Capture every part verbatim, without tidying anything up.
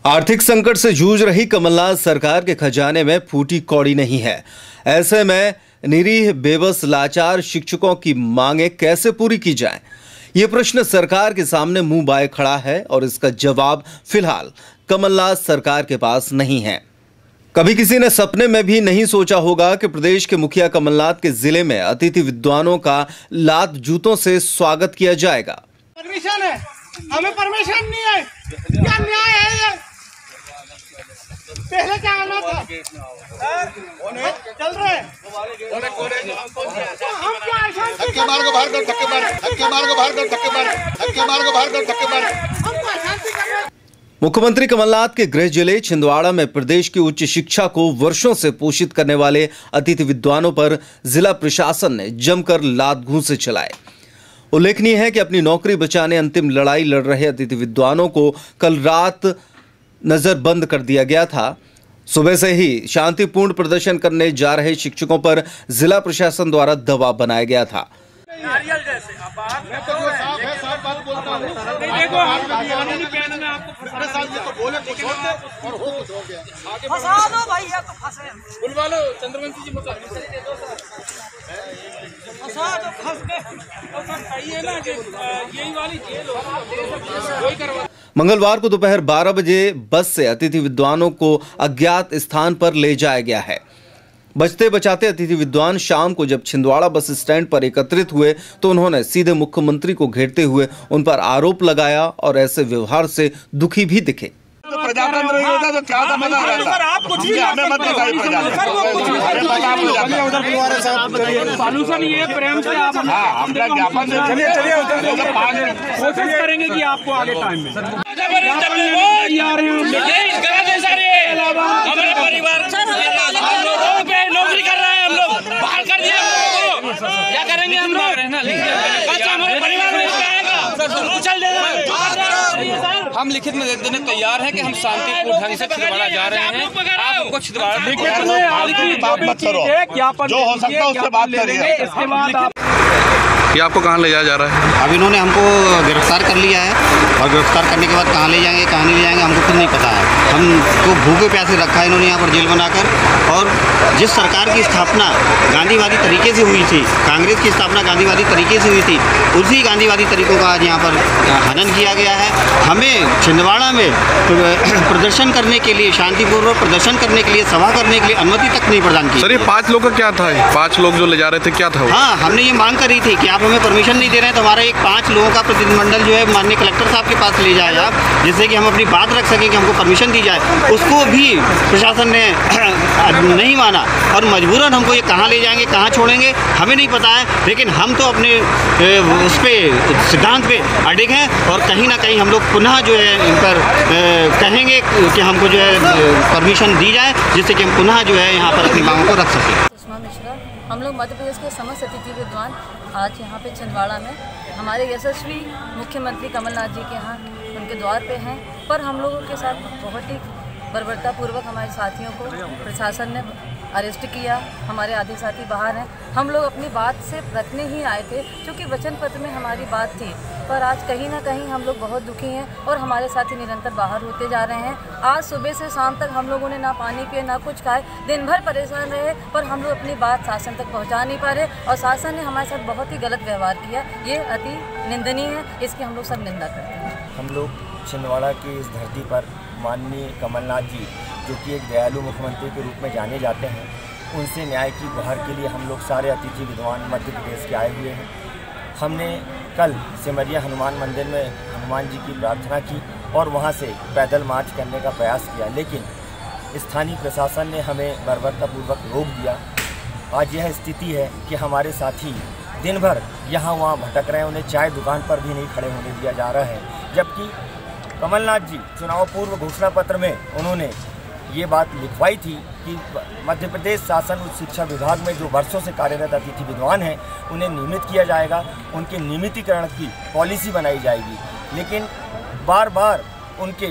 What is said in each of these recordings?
आर्थिक संकट से जूझ रही कमलनाथ सरकार के खजाने में फूटी कौड़ी नहीं है। ऐसे में निरीह बेबस लाचार शिक्षकों की मांगे कैसे पूरी की जाएं? ये प्रश्न सरकार के सामने मुंह बाए खड़ा है और इसका जवाब फिलहाल कमलनाथ सरकार के पास नहीं है। कभी किसी ने सपने में भी नहीं सोचा होगा कि प्रदेश के मुखिया कमलनाथ के जिले में अतिथि विद्वानों का लात जूतों से स्वागत किया जाएगा। परमिशन है, हमें परमिशन नहीं है। क्या न्याय है ये? पहले क्या आना था? चल रहे हैं। तो हम क्या अशांति धक्के मार को बाहर कर, धक्के मार, धक्के मार को बाहर कर, धक्के मार, धक्के मार को बाहर कर, धक्के मार। हम तो अशांति कर रहे हैं। मुख्यमंत्री कमलनाथ के गृह जिले छिंदवाड़ा में प्रदेश की उच्च शिक्षा को वर्षों से पोषित करने वाले अतिथि विद्वानों पर जिला प्रशासन ने जमकर लात घूंसे चलाए। उल्लेखनीय है कि अपनी नौकरी बचाने अंतिम लड़ाई लड़ रहे अतिथि विद्वानों को कल रात नजरबंद कर दिया गया था। सुबह से ही शांतिपूर्ण प्रदर्शन करने जा रहे शिक्षकों पर जिला प्रशासन द्वारा दबाव बनाया गया था। नारियल जैसे अब आप मैं तो जो साफ है साफ बात बोलता हूं। देखो पानी नहीं पीने में आपको फंसा साल ये तो बोले तो छोड़ दे और हो कुछ हो गया। आगे फंसा दो भाई या तो फंसे बुलवा लो चंद्रवंशी जी मुझे फंसा दो फंस गए और सब सही है ना कि यही वाली जेल हो वही करवा। मंगलवार को दोपहर बारह बजे बस से अतिथि विद्वानों को अज्ञात स्थान पर ले जाया गया है। बचते बचाते अतिथि विद्वान शाम को जब छिंदवाड़ा बस स्टैंड पर एकत्रित हुए तो उन्होंने सीधे मुख्यमंत्री को घेरते हुए उन पर आरोप लगाया और ऐसे व्यवहार से दुखी भी दिखे। तो प्रजातंत्र नहीं होता तो क्या समझ आ रहा है? आप कुछ भी हमें मत बताइए प्रजातंत्र। सॉल्यूशन ये प्रेम से आप हाँ, हम लोग ज्ञापन से चलिए चलिए कोशिश करेंगे कि आपको आगे टाइम में हमारे परिवार नौकरी कर रहे हैं, हम लोग बाहर कर दिया हमको, क्या करेंगे हम लोग? बच्चा हमारे परिवार में आएगा उछल देगा। हम लिखित में देने तैयार हैं कि हम शांतिपूर्ण ढंग से छिंदवाड़ा जा रहे हैं। आप हमको छिंदवाड़ा लिखित में बात मत करो, जो हो सकता है उससे बात करिए। इसके बाद आप ये आपको कहाँ ले जाया जा रहा है? अब इन्होंने हमको गिरफ्तार कर लिया है और गिरफ्तार करने के बाद कहाँ ले जाएंगे कहाँ नहीं ले जाएंगे हमको खुद नहीं पता है। हमको भूखे प्यासे रखा है इन्होंने यहाँ पर जेल बनाकर। और जिस सरकार की स्थापना गांधीवादी तरीके से हुई थी, कांग्रेस की स्थापना गांधीवादी तरीके से हुई थी, उसी गांधीवादी तरीकों का आज यहाँ पर हनन किया गया है। हमें छिंदवाड़ा में प्रदर्शन करने के लिए, शांतिपूर्वक प्रदर्शन करने के लिए, सभा करने के लिए अनुमति तक नहीं प्रदान की। सर ये पाँच लोग का क्या था? पाँच लोग जो ले जा रहे थे क्या था? हाँ, हमने ये मांग करी थी कि आप हमें परमिशन नहीं दे रहे हैं तो हमारा एक पाँच लोगों का प्रतिनिधिमंडल जो है माननीय कलेक्टर साहब के पास ले जाए आप, जिससे कि हम अपनी बात रख सकें कि हमको परमिशन दी जाए। उसको भी प्रशासन ने नहीं माना और मजबूरन हमको ये कहाँ ले जाएंगे कहाँ छोड़ेंगे हमें नहीं पता है। लेकिन हम तो अपने उस पर सिद्धांत पे अडिग हैं और कहीं ना कहीं हम लोग पुनः जो है इन पर कहेंगे कि हमको जो है परमिशन दी जाए, जिससे कि हम पुनः जो है यहाँ पर अपनी मांगों को रख सकें। हम लोग मध्य प्रदेश के समस्त अतिथि विद्वान आज यहाँ पे छिंदवाड़ा में हमारे यशस्वी मुख्यमंत्री कमलनाथ जी के यहाँ उनके द्वार पे हैं। पर हम लोगों के साथ बहुत ही बर्बरतापूर्वक हमारे साथियों को प्रशासन ने अरेस्ट किया। हमारे आधे साथी बाहर हैं। हम लोग अपनी बात से रखने ही आए थे क्योंकि वचन पत्र में हमारी बात थी। पर आज कहीं ना कहीं हम लोग बहुत दुखी हैं और हमारे साथी निरंतर बाहर होते जा रहे हैं। आज सुबह से शाम तक हम लोगों ने ना पानी पिए ना कुछ खाए, दिन भर परेशान रहे, पर हम लोग अपनी बात शासन तक पहुंचा नहीं पा रहे और शासन ने हमारे साथ बहुत ही गलत व्यवहार किया। ये अति निंदनीय है, इसकी हम लोग सब निंदा करते हैं। हम लोग छिंदवाड़ा की इस धरती पर माननीय कमलनाथ जी, जो कि एक दयालु मुख्यमंत्री के रूप में जाने जाते हैं, उनसे न्याय की गुहार के लिए हम लोग सारे अतिथि विद्वान मध्य प्रदेश के आए हुए हैं। हमने कल सिमरिया हनुमान मंदिर में हनुमान जी की प्रार्थना की और वहां से पैदल मार्च करने का प्रयास किया, लेकिन स्थानीय प्रशासन ने हमें बर्बरतापूर्वक रोक दिया। आज यह स्थिति है कि हमारे साथी दिन भर यहाँ वहाँ भटक रहे हैं, उन्हें चाय दुकान पर भी नहीं खड़े होने दिया जा रहा है। जबकि कमलनाथ जी चुनाव पूर्व घोषणा पत्र में उन्होंने ये बात लिखवाई थी कि मध्य प्रदेश शासन उच्च शिक्षा विभाग में जो वर्षों से कार्यरत अतिथि विद्वान हैं उन्हें नियमित किया जाएगा, उनके नियमितीकरण की पॉलिसी बनाई जाएगी। लेकिन बार बार उनके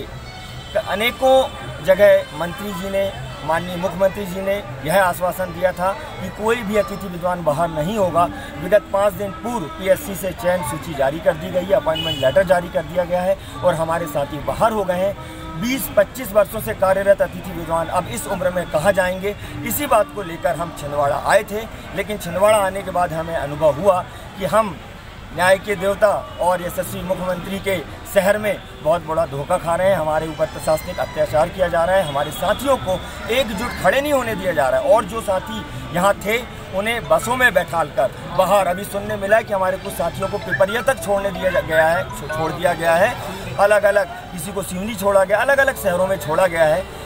अनेकों जगह मंत्री जी ने, माननीय मुख्यमंत्री जी ने यह आश्वासन दिया था कि कोई भी अतिथि विद्वान बाहर नहीं होगा, विगत पाँच दिन पूर्व पीएससी से चयन सूची जारी कर दी गई है, अपॉइंटमेंट लेटर जारी कर दिया गया है और हमारे साथी बाहर हो गए हैं। बीस पच्चीस वर्षों से कार्यरत अतिथि विद्वान अब इस उम्र में कहाँ जाएंगे, इसी बात को लेकर हम छिंदवाड़ा आए थे। लेकिन छिंदवाड़ा आने के बाद हमें अनुभव हुआ कि हम न्याय के देवता और यशस्वी मुख्यमंत्री के शहर में बहुत बड़ा धोखा खा रहे हैं। हमारे ऊपर प्रशासनिक अत्याचार किया जा रहा है, हमारे साथियों को एकजुट खड़े नहीं होने दिया जा रहा है और जो साथी यहाँ थे उन्हें बसों में बैठाल कर बाहर, अभी सुनने मिला है कि हमारे कुछ साथियों को पिपरिया तक छोड़ने दिया गया है छोड़ दिया गया है अलग अलग, किसी को सिवनी छोड़ा गया, अलग अलग शहरों में छोड़ा गया है।